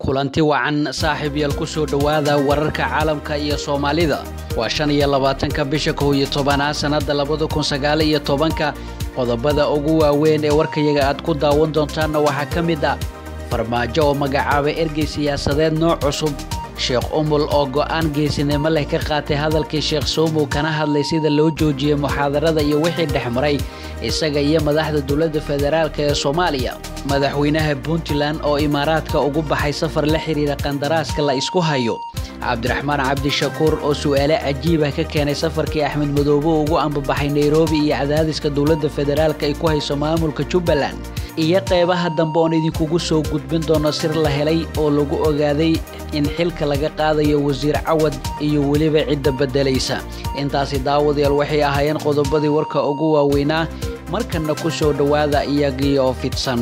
kulanti wacan saaxiibyal ku soo dhawaada wararka caalamka iyo Soomaalida waa 25 bisha 11 sanada 2019 qodobada ugu waaweyn ee warkayaga aad ku daawan doontaan waxa kamid ah farmaajo oo magacaabay ergey siyaasadeed nooc cusub Sheekh Umul oo go'aan geesinimo leh ka qaatay hadalkii Sheekh Soomo kana hadlay sida loo joojiyay muxaadarada iyo wixii dhexmaray isaga iyo madaxda dawladda federaalka ee Soomaaliya madaxweynaha Puntland oo Imaaraadka ugu baxay safar la xiriira qandaraaska la isku hayo Cabdiraxmaan Cabdishakuur oo su'aalo cajiib ah ka keenay safarkii Axmed Madoobe ugu ambabaxay Nairobi iyo cadaadiska dawladda federaalka ay ku hayso maamulka Jubbaland iyo qaybaha dambe oo idinkugu soo gudbin doono sir la helay oo lagu ogaaday in xilka laga qaadayo wasiir Cawad iyo waliba cid bedelaysa intaasi daawadayaal waxay ahaayeen qodobadii warka ugu waaweynaa markana ku soo dhawaada iyagiyo fidsan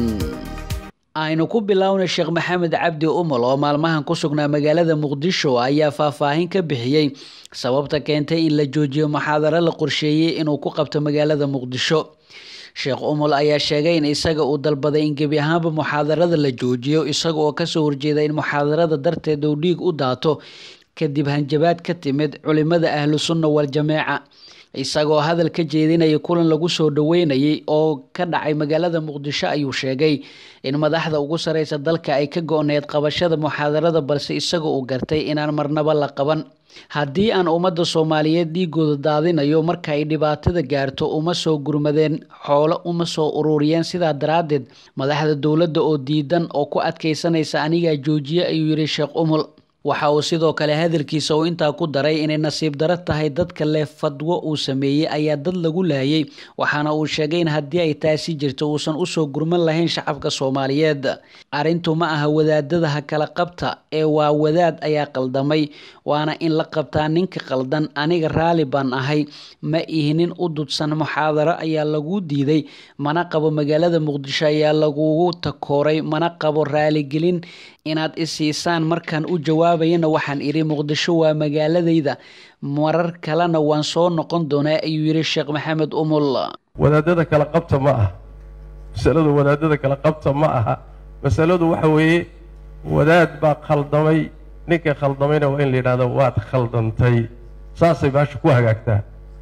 aynu ku bilaawna Sheekh Maxamed Cabdi Umul oo maalmahan ku sugnaa magaalada Muqdisho ayaa faahfaahin ka bixiyay sababta keentay in la joojiyo muxaadaro la qorsheeyay inuu ku qabto magaalada Muqdisho Sheekh Umul ayaa sheegay in isaga uu dalbaday in gebi ahaanba muxaadarada la joojiyo isaga oo ka soo horjeeda in muxaadarada darteed uu dhiig u daato kadib hanjabaad ka timid culimada ahlu sunna wal jameeca isagoo hadal ka jeedinaya kulan lagu soo dhaweynayay oo ka dhacay magaalada Muqdisho ayuu sheegay in madaxda ugu sareysa dalka ay ka go'need qabashada muxaadarada balse isaga uu gartay inaan marnaba la qaban haddii aan ummadda Soomaaliyeed dhiigooda daadinayo marka ay dhibaatada gaarto uma soo gurmadeen xoolo uma soo ururiyeen sida daraadeed madaxda dawladda oo diidan oo ku adkeysanaysa aniga joojiye ayuu yiri Sheekh Umul waxa uu sidoo kale hadalkiisa oo inta ku daray inay nasiib daro tahay dadka leh fadwo uu sameeyay ayaa dad lagu laayay waxaana uu sheegay in haddii ay taasi jirto uusan u soo gurman lahayn shacabka Soomaaliyeed arintu ma aha wadaadada ha kala qabta ee waa wadaad ayaa qaldamay waana in la qabtaa ninka qaldan aniga raali baan ahay ma ihinin u dudsan muxaadaro ayaa lagu diiday mana qabo magaalada Muqdisho ayaa lagu takooray mana qabo raali gelin inaad isiisaan markaan u jawaabayna waxaan iri Muqdisho waa magaaladayda marar kalena waan soo noqon doonaa ayuu yiri Sheekh Maxamed Umul wadaadada kala qabta ma aha masaladu wadaadada kala qabta ma aha masaladu waxa weeye wadaad baa khaldamay ninka khaldamayna waa in la yiraahdo waad khaldantay saasay baashu ku hagaagtaa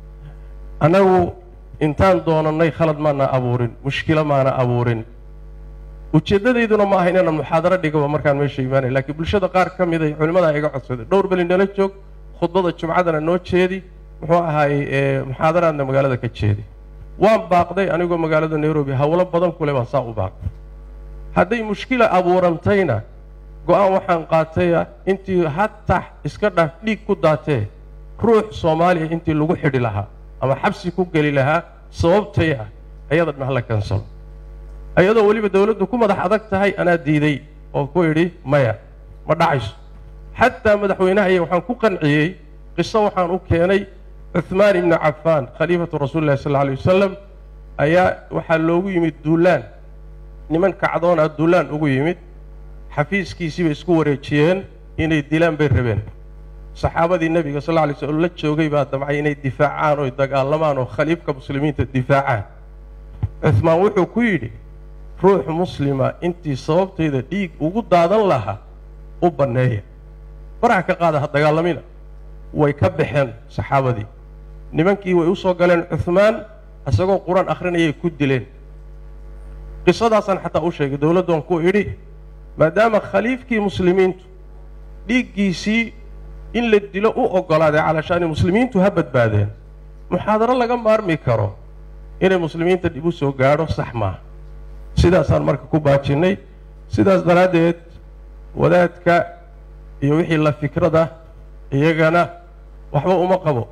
anagu intaan doonanay khalad maana abuurin mushkila maana abuurin ujeedadeeduna ma aha inaan muxaadaro dhigo markaan meesha iimaanay laakiin bulshada qaar ka mid ah culimada ay iga codsaday dhowr bal inala joog khudbada jumcadana noo jeedi wuxuu ahaay muxaadaraadna magaalada ka jeedi waan baaqday anigoo magaalada Nairobi hawlo badan kule baan saa u baaqday hadday mushkila abuurantayna go'aan waxaan qaatay intii hatta iska dhaaf dhiig ku daatee ruux Soomaaliya intii lagu xidhi lahaa ama xabsi ku gali lahaa sababtay ayada ma la kansal ayadoo waliba dawladdu ku madax adag tahay ana diiday oo ku yiri maya ma dhacayso hatta madaxweynaha waxaan ku qanciyay qiso waxaan u keenay Uthman ibn Affan khaliifatu rasuulillah sallallahu alayhi wasallam ayaa waxa loogu yimid duulaan niman kacdoona duulaan ugu yimid xafiiskiisii bay isku wareejiyeen inay dilaan bay rabeen saxaabadii nabiga sallallahu alayhi wasallam la joogay baa damcay inay difaacaan oo dagaalamaan oo khaliifka muslimiinta difaacaan Uthman wuxuu ku yiri ruux muslima intii sababteeda dhiig ugu daadan lahaa u baneeya farax ka qaada dagaalamina way ka baxeen saxaabadii nimankii way u soo galeen Uthman asagoo quraan akhrinayay ku dileen qisadaasan xataa u sheegay dawladdu ku idhi maadaama khaliifkii muslimiintu dhiiggiisii in la dilo u ogolaaday calashaan muslimiintu ha badbaadeen muxaadaro laga maarmi karo inay muslimiinta dib u soo gaadho sax maaha sidaasaan marka ku baajinay sidaas daraadeed wadaadka iyo wixii la fikrada iyagana waxba uma qabo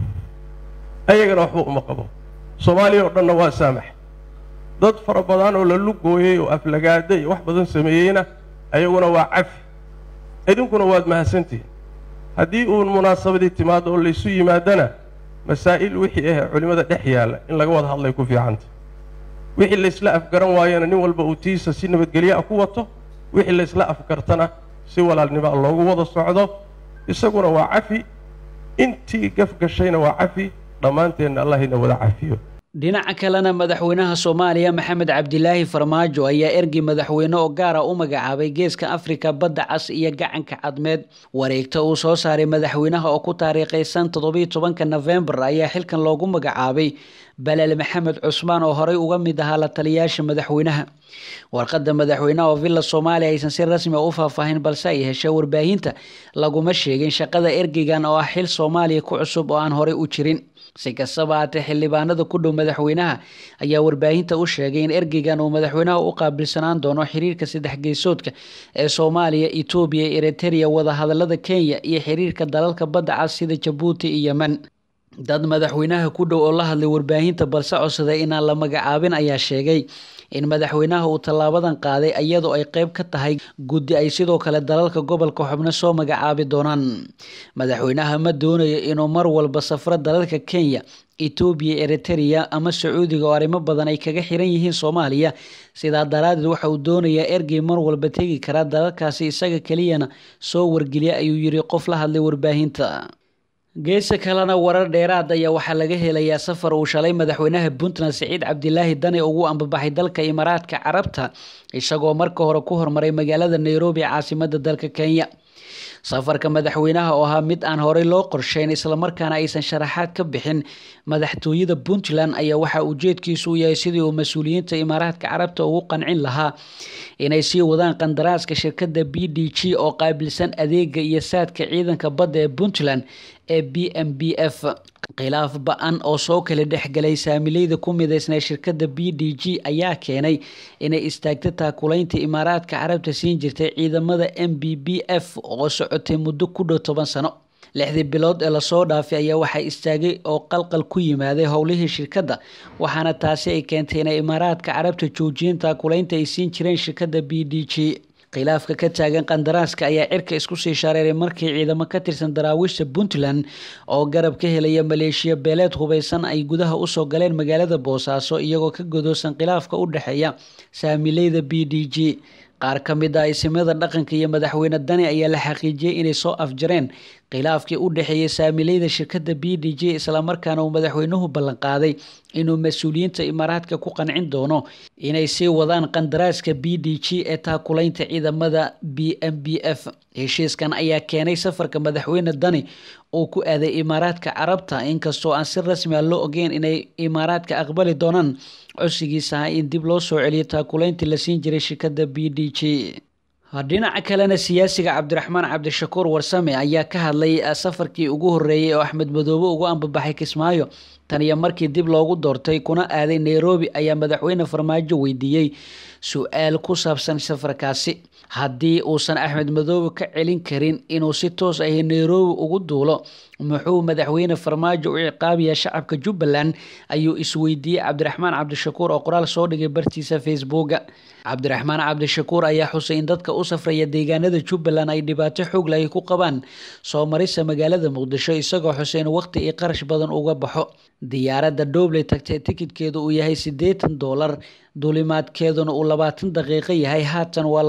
Soomaaliya oo dhanna waa saamax dad fara badan oo la lugooyay oo aflagaada iyo wax badan sameeyayna ayaguna waa cafi idinkuna waad mahadsantiin haddii uu munaasabadii timaado oo la isu yimaadana masaa'il wixii culimada dhex yaala in laga wada hadlay ku fiicanta wixii la isla afgaran waayana nin walba uu tiisa si nabadgelyo ku wato wixii la isla afgartana si walaalnimo loogu wada socdo isaguna waa cafi intii gaf gashayna waa cafi dhamaanteena Allah ina wada cafiyo dhinaca kalena madaxweynaha Soomaaliya Maxamed Cabdilaahi Farmaajo ayaa ergi madaxweyne oo gaar ah u magacaabay geeska Afrika badda cas iyo gacanka cadmeed wareegta uu soo saaray madaxweynaha oo ku taariikhaysan 17 November ayaa xilkan loogu magacaabay Balal Maxamed Cusmaan oo horey uga mid ahaa la taliyaasha madaxweynaha warqadda madaxweynaha oo Villa Soomaaliya aysan si rasmi ah u faahfaahin balse ay heshay warbaahinta laguma sheegin shaqada ergigan oo ah xil Soomaaliya ku cusub oo aan horey u jirin si kastaba haatee xildhibaanada ku dhow madaxweynaha ayaa warbaahinta u sheegay in ergigan uu madaxweynaha u qaabilsanaan doono xiriirka saddex geesoodka ee Soomaaliya, Itoobiya, Eritrea, wada hadallada Kenya iyo xiriirka dalalka badda cas sida Djibouti iyo Yemen. dad madaxweynaha ku dhow oo la hadlay warbaahinta balse codsaday inaan la magacaabin ayaa sheegay in madaxweynaha uu tallaabadan qaaday iyadoo ay qayb ka tahay guddi ay sidoo kale dalalka gobolka xubno soo magacaabi doonaan. madaxweynaha ma doonayo inuu mar walba safro dalalka Kenya, Itoobiya, Eritrea ama Sacuudiga oo arrimo badan ay kaga xiran yihiin Soomaaliya sidaa daraadeed waxa uu doonayaa ergey mar walba tegi kara dalalkaasi isaga kaliyana soo wargeliya ayuu yiri qof la hadlay warbaahinta. geesa kalena warar dheeraad ayaa waxaa laga helayaa safar uu shalay madaxweynaha Puntland Saciid Cabdilaahi Dani ugu ambabaxay dalka Imaaraadka Carabta isagoo marka hore ku hormaray magaalada Nairobi caasimadda dalka Kenya. safarka madaxweynaha oo ahaa mid aan horey loo qorsheyn isla markaana aysan sharaxaad ka bixin madaxtooyada Puntland ayaa waxa ujeedkiisu yahay sidii uu mas'uuliyiinta Imaaraadka Carabta ugu qancin lahaa inay sii wadaan qandaraaska shirkadda BDG oo qaabilsan adeega iyo saadka ciidanka badda ee Puntland ee BMBF. khilaaf ba'an oo soo kala dhexgalay saamileyda ku mideysnaa shirkadda BDG ayaa keenay inay istaagto taakulaynta Imaaraadka Carabta siin jirtay ciidamada MBBF oo socotay muddo ku dhow 10 sano. 6 bilood ee la soo dhaafay ayaa waxa istaagay oo qalqal ku yimaaday howlihii shirkadda waxaana taasi ay keentay in Imaaraadka Carabta joojiyeen taakulaynta ay siin jireen shirkadda BDG. khilaafka ka taagan qandaraaska ayaa cirka isku sii shareeray markii ciidamo ka tirsan daraawiishta Puntland oo garab ka helaya Maleeshiya beeleed hubeysan ay gudaha u soo galeen magaalada Boosaaso iyagoo ka godoosan khilaafka u dhaxeeya saamileyda BDG. qaar ka mid ah isimada dhaqanka iyo madaxweyne Dani ayaa la xaqiijiyay inay soo afjareen khilaafkii u dhaxeeyay saamileyda shirkadda BDG isla markaana uu madaxweynuhu ballan qaaday inuu mas'uuliyiinta Imaaraadka ku qancin doono inay sii wadaan qandaraaska BDG ee taakulaynta ciidamada BMBF. heshiiskan ayaa keenay safarka madaxweyne Dani oo ku aaday Imaaraadka Carabta inkastoo aan si rasmi ah loo ogeyn inay Imaaraadka aqbali doonaan codsigiisa in dib loo soo celiyo taakulayntii la siin jiray shirkadda BDG. dhinaca kalena siyaasiga Cabdiraxmaan Cabdishakuur Warsame ayaa ka hadlay safarkii ugu horeeyay oo Axmed Madoobe ugu ambabaxay Kismaayo tan iyo markii dib loogu doortay kuna aaday Nairobi ayaa madaxweyne Farmaajo weydiiyay su'aal ku saabsan safarkaasi. haddii uusan Axmed Madoobe ka celin karin inuu si toos ah Nairobi ugu duulo muxuu madaxweyne Farmaajo u ciqaabiyaa shacabka Jubbaland ayuu isweydiiyay Cabdiraxmaan Cabdishakuur oo qoraal soo dhigay bartiisa Facebook. Cabdiraxmaan Cabdishakuur ayaa xusay in dadka u safraya deegaanada Jubbaland ay dhibaato xoog leh ku qabaan soo marisa magaalada Muqdisho isagoo xusay in waqti iyo qarash badan uga baxo. diyaaradda Dobley tagtay tikidkeedu uu yahay $80 duulimaadkeeduna uu 20 daqiiqo yahay haatan waa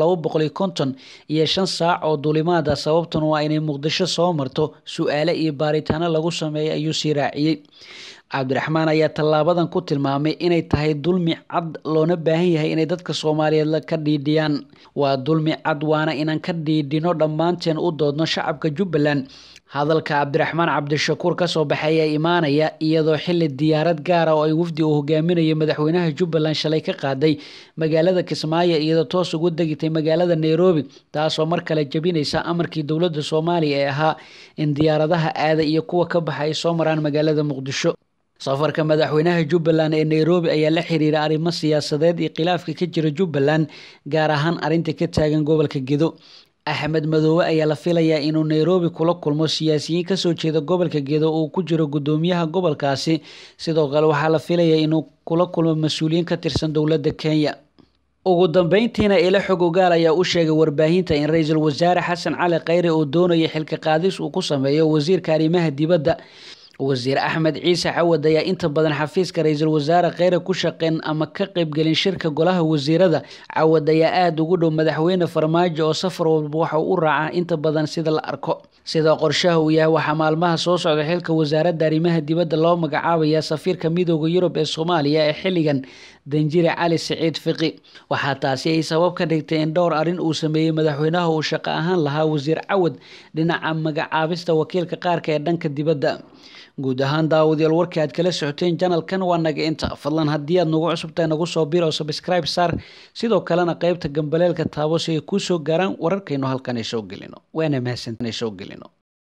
255 saac oo duulimaada sababtuna waa inay Muqdisho soo marto su'aalo iyo baaritaano lagu sameeyay ayuu sii raaciyay. Cabdiraxmaan ayaa tallaabadan ku tilmaamay inay tahay dulmi cad loona baahan yahay inay dadka Soomaaliyeed ka dhiidhiyaan. waa dulmi cad waana inaan ka dhiidhino dhammaanteen u doodno shacabka Jubbaland. hadalka Cabdiraxmaan Cabdishakuur ka soo baxay ayaa imaanaya iyadoo xilli diyaarad gaar ah oo ay wafdi u hogaaminayay madaxweynaha Jubbaland shalay ka qaaday magaalada Kismaayo iyadoo toos ugu degtay magaalada Nairobi taasoo mar kale jabinaysa amarkii dowladda Soomaaliya ee ahaa in diyaaradaha aada iyo kuwa ka baxay soo maraan magaalada Muqdisho. safarka madaxweynaha Jubbaland ee Nairobi ayaa la xiriira arrimo siyaasadeed iyo khilaafka ka jira Jubbaland gaar ahaan arrinta ka taagan gobolka Gedo. Axmed Madoobe ayaa la filayaa inuu Nairobi kula kulmo siyaasiyiin ka soo jeeda gobolka Gedo oo ku jiro gudoomiyaha gobolkaasi sidoo kale waxaa la filayaa inuu kula kulmo mas'uuliyiin ka tirsan dowladda Kenya. ugu dambeyntiina ila xog ogaal ayaa u sheegay warbaahinta in ra'iisul wasaare Xasan Cali Khayre uu doonayo xilka qaadis uu ku sameeyo wasiirka arrimaha dibadda. wasiir Axmed Ciise Cawad ayaa inta badan xafiiska ra'iisul wasaare Khayre ku shaqeyn ama ka qayb galin shirka golaha wasiirada. Cawad ayaa aad ugu dhow madaxweyne Farmaajo oo safar walba waxa uu raacaa inta badan sida la arko. sida qorshaha uu yahay waxaa maalmaha soo socda xilka wasaaradda arrimaha dibadda loo magacaabaya safiirka midowda Yurub ee Soomaaliya ee xilligan Danjire Cali Saciid Fiqi. waxaa taasi ay sabab ka dhigtay in dhowr arrin uu sameeyay madaxweynaha uu shaqo ahaan lahaa wasiir Cawad dhinaca magacaabista wakiilka qaarka ee dhanka dibadda. guud ahaan daawadayaal warkii aad kala socoteen channelkan waa naga inta. fadlan haddii aad nagu cusubtahay nagu soo biir oo subscribe saar, sidoo kalena qaybta gambaleelka taabo si ay kuu soo gaaraan wararkaynu halkan ay soo gelino. waana mahadsantahay soo gelino.